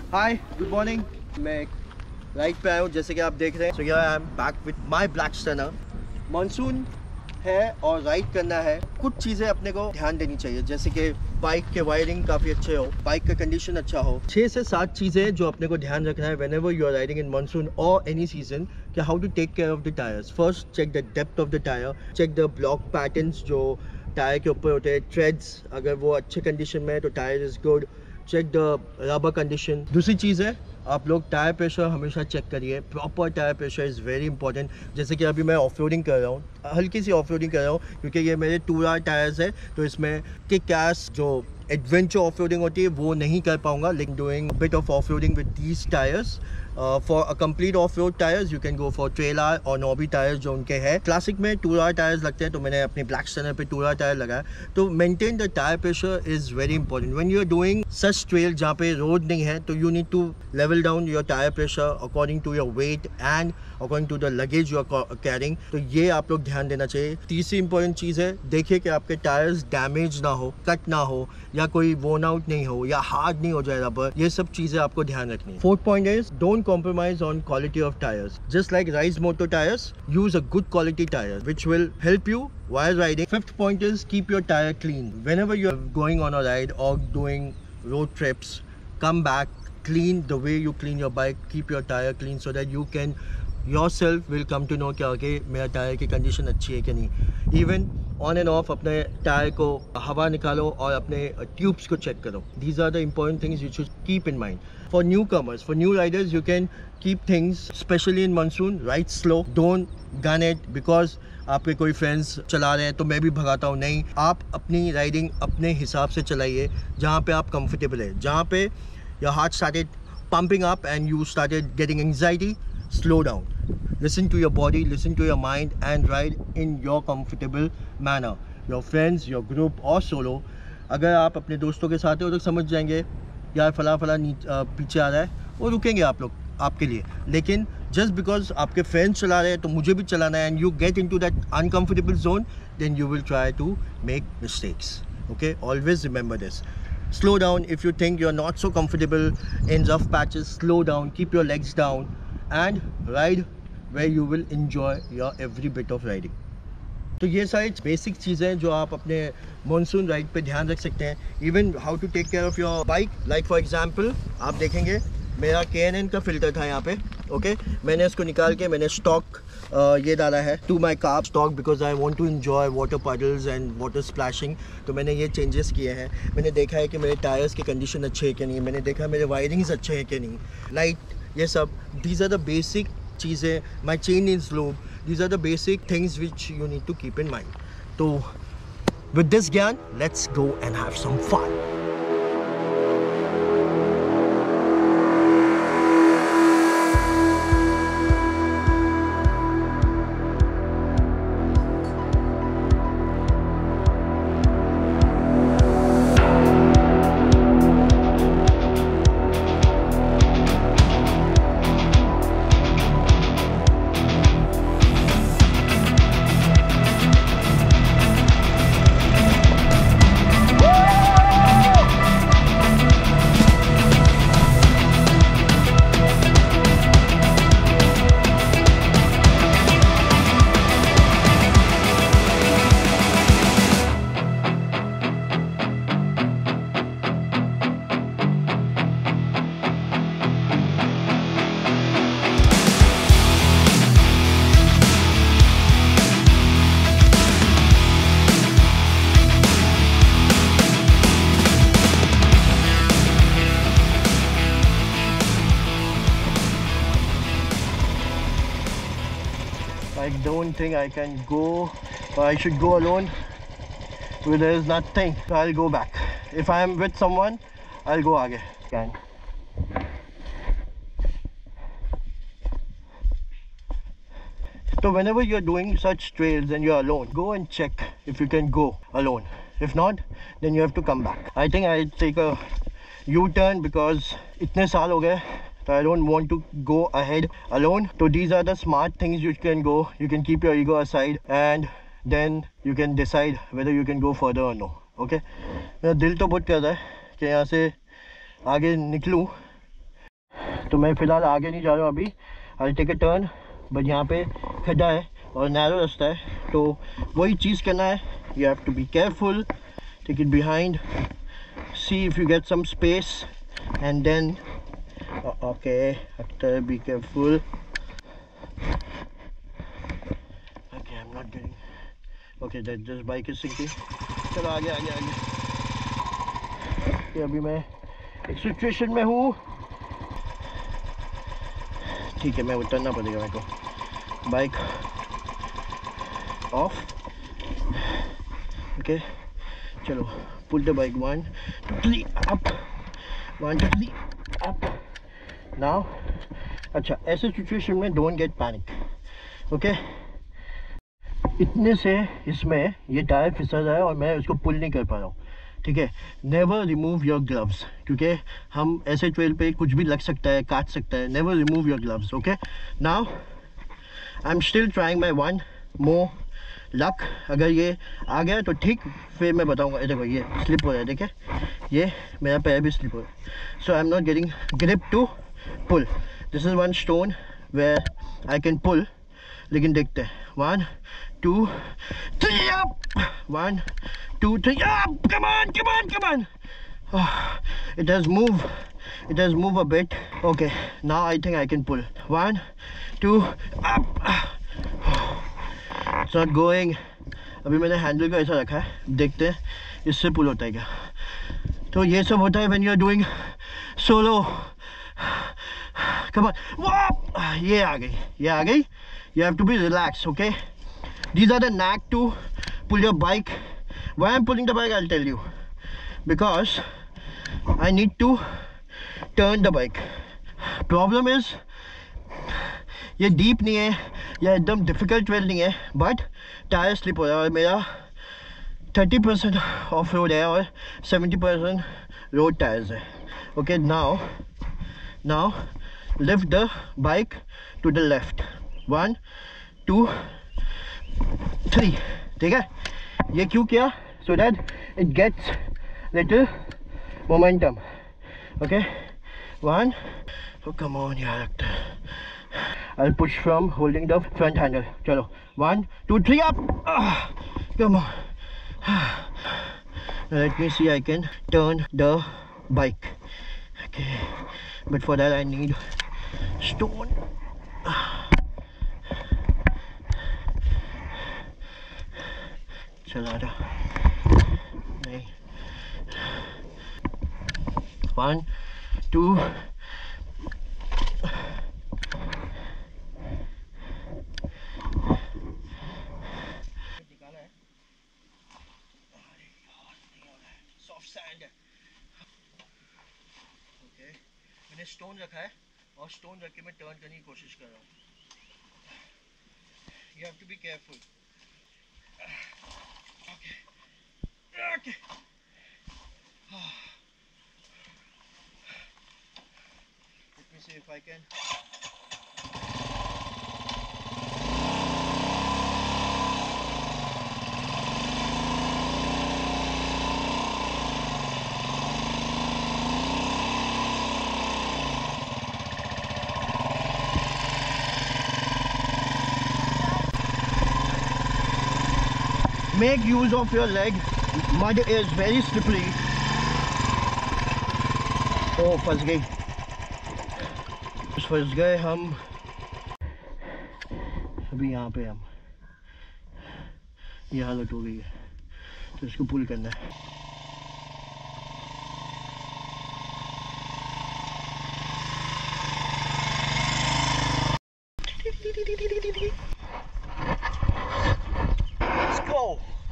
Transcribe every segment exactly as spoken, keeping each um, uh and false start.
हाय good morning. मैं ride पे आया हूँ जैसे कि आप देख रहे हैं। So I am back with my black stunner. Monsoon है और राइड करना है, कुछ चीज़ें अपने को ध्यान देनी चाहिए, जैसे कि बाइक के वायरिंग काफ़ी अच्छे हो, बाइक का कंडीशन अच्छा हो। छः से सात चीज़ें जो अपने को ध्यान रखना है whenever you are riding in monsoon और एनी सीजन, कि how to take care of the tyres. First check the depth of the tyre, check the block patterns जो टायर के ऊपर होते हैं, ट्रेड्स अगर वो अच्छे कंडीशन में है तो tyre is good. Check the rubber condition. दूसरी चीज़ है, आप लोग टायर प्रेशर हमेशा चेक करिए। Proper tyre pressure is very important. जैसे कि अभी मैं ऑफ रोडिंग कर रहा हूँ, हल्की सी ऑफ रोडिंग कर रहा हूँ क्योंकि ये मेरे टू आर टायर्स है, तो इसमें किक कैश जो एडवेंचर ऑफ रोडिंग होती है वो नहीं कर पाऊंगा, लेकिन doing bit of off roading with these tyres. For a complete off road tyres you can go for trailer और नॉबी टायर्स जो उनके हैं। क्लासिक में टू आर टायर्स लगते हैं, तो मैंने अपने ब्लैक स्टर्नर पे टू आर टायर लगाया। तो maintain the tyre pressure is very important when you are doing such trail जहाँ पे रोड नहीं है, तो you need to level down your tyre pressure according to your weight and according to the luggage you are carrying. तो ये आप लोग ध्यान देना चाहिए। तीसरी इंपॉर्टेंट चीज़ है, देखिए कि आपके टायर्स डैमेज ना हो, कट ना हो, या कोई वोन आउट नहीं हो, या हार्ड नहीं हो जाए रबर। ये सब चीज़ें आपको ध्यान रखनी है। Fourth point is don't compromise on quality of tyres. Just like Rise Moto tyres, use a good quality tyre which will help you while riding. Fifth point is keep your tire clean. Whenever you're going on a ride or doing road trips, come back clean the way you clean your bike. Keep your tire clean so that you can yourself will come to know कि आगे मेरा tyre की condition अच्छी है कि नहीं। Even on and off अपने tyre को हवा निकालो और अपने ट्यूब्स को चेक करो। These are the important things you should keep in mind. For newcomers, for new riders, you can keep things specially in monsoon, ride slow, don't gun it because आपके कोई friends चला रहे हैं तो मैं भी भगाता हूँ। नहीं, आप अपनी राइडिंग अपने हिसाब से चलाइए, जहाँ पे आप कंफर्टेबल है। जहाँ पे your heart started pumping up and you started getting anxiety, slow down, listen to your body, listen to your mind and ride in your comfortable manner. Your friends, your group or solo, अगर आप अपने दोस्तों के साथ हो तो समझ जाएंगे यार फला फला पीछे आ रहा है, वो रुकेंगे आप लोग आपके लिए। लेकिन just because आपके फ्रेंड्स चला रहे हैं तो मुझे भी चलाना है, and you get into that uncomfortable zone, then you will try to make mistakes. Okay, always remember this. Slow down if you think you're not so comfortable in rough patches. Slow down, keep your legs down and ride where you will enjoy your every bit of riding. तो ये सारी basic चीज़ें जो आप अपने monsoon ride पे ध्यान रख सकते हैं। Even how to take care of your bike, like for example आप देखेंगे मेरा के एन एन का फ़िल्टर था यहाँ पे। Okay okay? मैंने इसको निकाल के मैंने स्टॉक ये डाला है to my car stock because I want to enjoy water puddles and water splashing. तो मैंने ये चेंजेस किए हैं। मैंने देखा है कि मेरे टायर्स की कंडीशन अच्छे है कि नहीं, मैंने देखा मेरे वायरिंग्स अच्छे हैं कि नहीं, लाइट, ये सब। दीज आर द बेसिक चीज़ें। My chain is lube, these are the basic things which you need to keep in mind. तो विद दिस ज्ञान let's go and have some fun. I don't think I can go, or I should go alone where there is nothing. I'll go back. If I am with someone, I'll go आगे. Can. So whenever you're doing such trails and you're alone, go and check if you can go alone. If not, then you have to come back. I think I'll take a U-turn because इतने साल हो गए. So I don't want to go ahead alone. So these are the smart things you can go. You can keep your ego aside and then you can decide whether you can go further or no. Okay? मेरा दिल तो बहुत कर रहा है कि यहाँ से आगे निकलूँ, तो मैं फ़िलहाल आगे नहीं जा रहा हूँ अभी। I take a turn, but यहाँ पे खड्डा है और नैरो रास्ता है, तो वही चीज़ करना है। You have to be careful, take it behind, see if you get some space and then okay after be careful. Okay I am not getting okay that this bike is sinking. चलो आगे आगे आगे। कि अभी मैं एक situation में हूँ, ठीक है, मैं उतरना पड़ेगा मेरे को। बाइक ऑफ, ओके चलो pull the bike, one two three up, one two three up now. अच्छा, ऐसे सिचुएशन में डोंट गेट पैनिक, ओके। इतने से इसमें ये टायर फिसल रहा है और मैं उसको पुल नहीं कर पा रहा हूँ, ठीक है। नेवर रिमूव योर ग्लव्स, क्योंकि हम ऐसे ट्रेल पे कुछ भी लग सकता है, काट सकता है। Never remove your gloves, okay. Now I am still trying my one more luck. अगर ये आ गया तो ठीक, फिर मैं बताऊंगा। देखो ये स्लिप हो रहा है, देखे, ये मेरा पैर भी स्लिप हो रहा है। So I am not getting grip to pull. This is one stone where I can pull, लेकिन देखते हैं। वन टू थ्री अप, वन two, three, up! Come on, come on, come on! Oh, it does move. It does move a bit. Okay, now I think I can pull. One, two, up! It's not going. अभी मैंने handle को ऐसा रखा है, देखते हैं इससे पुल होता है क्या। तो ये सब होता है when you are doing solo. Come on, whoop! ये आ गई, ये आ गई. You have to be relaxed, okay? These are the knack to pull your bike. Why I'm pulling the bike, I'll tell you. Because I need to turn the bike. Problem is, ये deep नहीं है या एकदम difficult trail नहीं है, but tyre slip हो रहा है और मेरा thirty percent ऑफ रोड है और seventy percent रोड टायर्स है। Okay, now, now lift the bike to the left. One, two, three. ठीक है? ये क्यों किया? So that it gets little momentum. Okay, one. Oh come on यार, लगता है। I'll push from holding the front handle. चलो, one, two, three, up. Ah, come on. Now let me see. I can turn the bike. Okay, but for that I need stone. चला रहा नहीं। One two निकाला है, soft sand है। Okay, मैंने stone रखा है और स्टोन रख के मैं टर्न करने की कोशिश कर रहा हूँ। You have to be careful. Okay. Okay. Let me see if I can. Make use of your leg. Mud is very slippery. Oh, फंस गई, फंस गए हम। अभी यहाँ पे हम, ये हालत हो गई है, तो इसको पुल करना है। Let's go.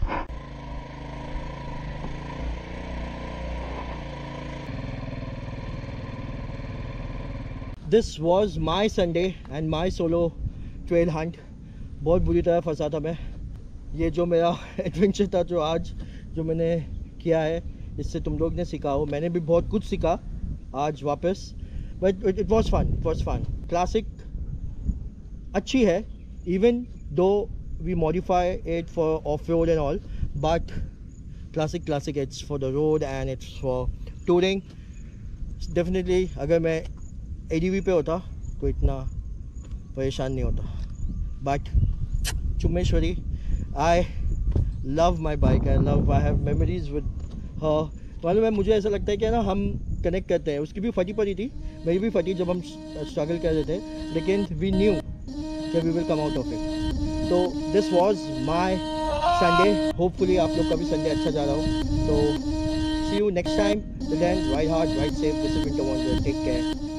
This was my Sunday and my solo trail hunt. बहुत बुरी तरह फंसा था मैं। ये जो मेरा एडवेंचर था, जो आज जो मैंने किया है, इससे तुम लोग ने सीखा हो, मैंने भी बहुत कुछ सीखा आज वापस। But it was fun, it was fun. Classic अच्छी है, even though we modify it for off road and all, but Classic Classic it's for the road and it's for touring. Definitely अगर मैं ए डी वी पे होता तो इतना परेशान नहीं होता. But Chummeshwari, I love my bike, I love, I have memories with her. मालूम है, मुझे ऐसा लगता है कि ना हम कनेक्ट करते हैं. उसकी भी फटी पड़ी थी, मेरी भी फटी जब हम स्ट्रगल कर रहे थे, लेकिन वी न्यू कि we will come out of it. तो this was my Sunday. Hopefully आप लोग का भी संडे अच्छा जा रहा हो. तो see you next time. Till then, ride hard, ride safe. This is Winter Wonder. Take care.